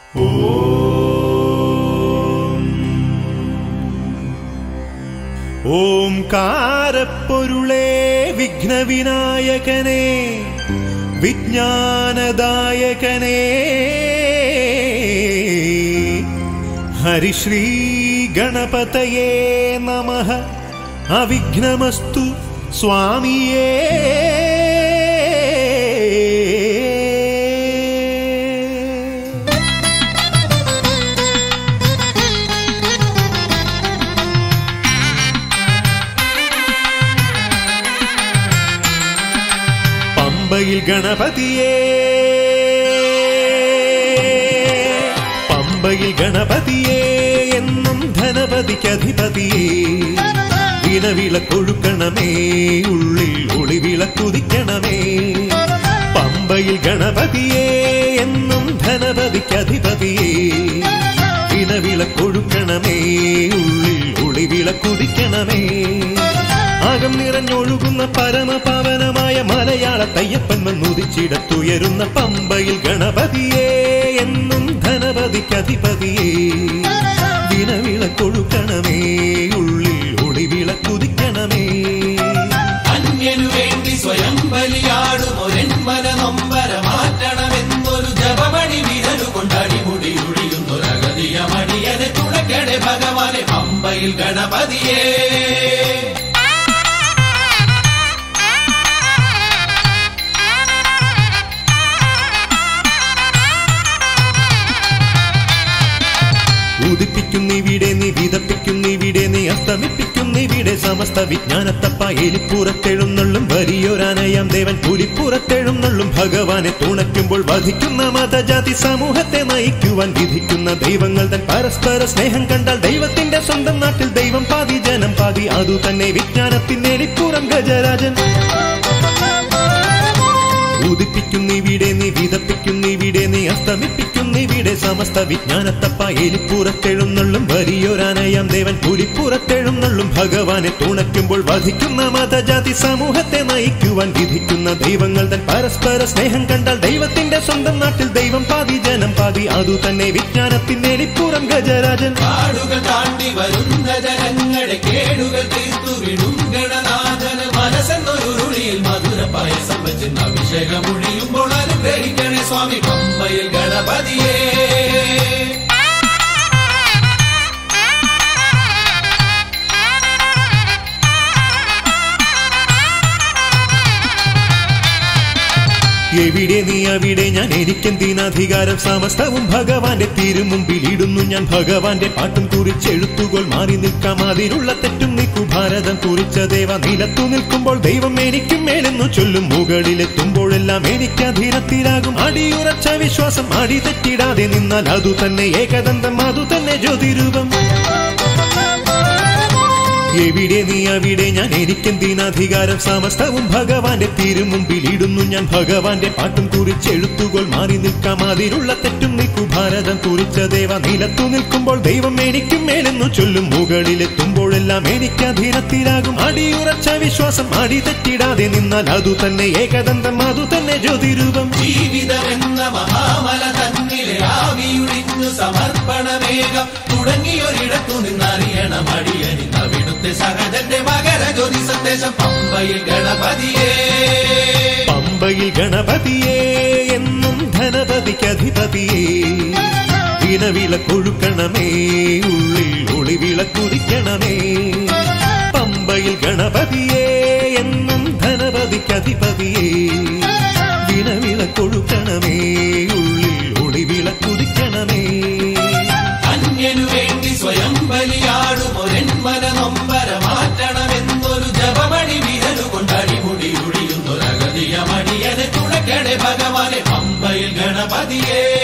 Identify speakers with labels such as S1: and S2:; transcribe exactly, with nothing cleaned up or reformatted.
S1: ഓംകാരപ്പൊരുളേ വിഘ്നവിനായകനേ വിജ്ഞാനദായകനേ ഹരിശ്രീ ഗണപതയേ നമഃ. അവിഘ്നമസ്തു സ്വാമിയേ. പമ്പയിൽ ഗണപതിയേ, പമ്പയിൽ ഗണപതിയേ എന്നും ധനപതിക്കധിപതിയേ. വിളവിളക്കൊഴുക്കണമേ, ഉള്ളിൽ ഒളിവിളക്കുതിക്കണമേ. പമ്പയിൽ ഗണപതിയേ എന്നും ധനപതിക്കധിപതിയേ. വിളവിളക്കൊഴുക്കണമേ, ഉള്ളിൽ ഒളിവിളക്കുതിക്കണമേ. ആകം നിറഞ്ഞൊഴുകുന്ന പരമപാവനമായ മലയാള തയ്യപ്പൻ വന്നുദിച്ചിടത്തുയരുന്ന പമ്പയിൽ ഗണപതിയേ എന്നും ധനപതിക്കധിപതിയേ. വിളവിളക്കൊഴുക്കണമേ, ഉള്ളിൽ ഒളിവിളക്കുതിക്കണമേ.
S2: അന്യനു വേണ്ടി സ്വയം ബലിയാടുമൊരൻ മനനൊമ്പര മാറ്റണമെന്നൊരു ജപമണി വിരലുകൊണ്ടടിമുടി ഒഴിയുന്നൊരഗതിയ മണിയനെ തുണക്കണേ ഭഗവാനെ പമ്പയിൽ ഗണപതിയേ.
S1: ഉദിപ്പിക്കുന്നിവിടെ നീ, വിതപ്പിക്കുന്നിവിടെ നീ, അസ്തമിപ്പിക്കുന്നിവിടെ സമസ്ത വിജ്ഞാനത്തപ്പ. എലിപ്പുറത്തെഴുന്നള്ളും വലിയൊരാനയാം ദേവൻ പുലിപ്പുറത്തെഴുന്നള്ളും ഭഗവാനെ തുണയ്ക്കുമ്പോൾ വധിക്കുന്ന മതജാതി സമൂഹത്തെ നയിക്കുവാൻ വിധിക്കുന്ന ദൈവങ്ങൾ തൻ പരസ്പര സ്നേഹം കണ്ടാൽ ദൈവത്തിന്റെ സ്വന്തം നാട്ടിൽ ദൈവം പാതി ജനം പാതി. അതു തന്നെ വിജ്ഞാനത്തിന് എലിപ്പുറം ഗജരാജൻ. ഉദിപ്പിക്കുന്നിവിടെ നീ, വിതപ്പിക്കുന്നിവിടെ നീ, അസ്തമിപ്പിക്കുന്നിവിടെ സമസ്ത വിജ്ഞാനത്തപ്പ. എലിപ്പുറത്തെഴുന്നള്ളും വലിയൊരാനയാം ദേവൻ പുലിപ്പുറത്തെഴുന്നള്ളും ഭഗവാനെ തുണയ്ക്കുമ്പോൾ വധിക്കുന്ന മതജാതി സമൂഹത്തെ നയിക്കുവാൻ വിധിക്കുന്ന ദൈവങ്ങൾ തൻ പരസ്പര സ്നേഹം കണ്ടാൽ ദൈവത്തിന്റെ സ്വന്തം നാട്ടിൽ ദൈവം പാതി ജനം പാതി. അതു തന്നെ വിജ്ഞാനത്തിന് എലിപ്പുറം ഗജരാജൻ.
S2: കാടുകൾ താണ്ടി വരുന്ന ജനങ്ങളെ കേടുകൾ തീർത്തു വിടും ഗണനാഥന് മനസ്സെന്നൊരുളിയിൽ മധുര പായസം വെച്ച് അഭിഷേകമൊഴിയുമ്പോൾ അനുഗ്രഹിക്കണേ സ്വാമി പമ്പയിൽ ഗണപതിയേ.
S1: എവിടെ നീ അവിടെ ഞാൻ, എനിക്കെന്തിനധികാരം? സമസ്തവും ഭഗവാന്റെ തിരുമുമ്പിൽ ഇടുന്നു ഞാൻ. ഭഗവാന്റെ പാട്ടും കുറിച്ചെഴുത്തുകൾ മാറി നിൽക്കാം. അതിലുള്ള തെറ്റും നീക്കു ഭാരതം കുറിച്ച ദേവ. നിലത്തു നിൽക്കുമ്പോൾ ദൈവം എനിക്കും മേലെന്നു ചൊല്ലും. മുകളിലെത്തുമ്പോഴെല്ലാം എനിക്ക് അധീനത്തിലാകും. അടിയുറച്ച വിശ്വാസം അടി തെറ്റിടാതെ നിന്നാൽ അതു തന്നെ ഏകദന്തം, അതു തന്നെ ജ്യോതിരൂപം. എവിടെ നീ അവിടെ ഞാൻ, എനിക്കെന്തിനധികാരം? സമസ്തവും ഭഗവാന്റെ തിരുമുമ്പിൽ ഇടുന്നു ഞാൻ. ഭഗവാന്റെ പാട്ടും കുറിച്ചെഴുത്തുകൾ മാറി നിൽക്കാം. അതിലുള്ള തെറ്റും നീക്കു ഭാരതം കുറിച്ച ദേവ. നിലത്തു നിൽക്കുമ്പോൾ ദൈവം എനിക്കും മേലെന്നു ചൊല്ലും. മുകളിലെത്തുമ്പോഴെല്ലാം എനിക്ക് അധീനത്തിലാകും. അടിയുറച്ച വിശ്വാസം അടി തെറ്റിടാതെ നിന്നാൽ അതു തന്നെ ഏകദന്തം, അതു തന്നെ ജ്യോതിരൂപം.
S2: ജീവിതമെന്ന മഹാമല തന്നിലെ ആവിയുടിഞ്ഞു സമർപ്പണമേകം തുടങ്ങിയൊരിടത്തു നിന്നറിയണം അടിയനി അവിടുത്തെ സഹജന്റെ മകര ജ്യോതി സന്ദേശം പമ്പയിൽ ഗണപതിയേ.
S1: പമ്പയിൽ ഗണപതിയേ എന്നും ധനപതിക്കധിപതിയേ. വിളവിളക്കൊഴുക്കണമേ, ഉള്ളിൽ ഒളിവിളക്കുതിക്കണമേ. പമ്പയിൽ ഗണപതിയേ എന്നും ധനപതിക്കധിപതിയേ. വിളവിളക്കൊഴുക്കണമേ, ഉള്ളിൽ ഒളിവിളക്കുതിക്കണമേ.
S2: അന്യനു വേണ്ടി സ്വയം ബലിയാടുമൊരൻ മനനൊമ്പര മാറ്റണമെന്നൊരു ജപമണി വിരലുകൊണ്ടടിമുടി ഒഴിയുന്നൊരഗതിയ മണിയനെ തുണക്കണേ ഭഗവാനെ പമ്പയിൽ ഗണപതിയേ.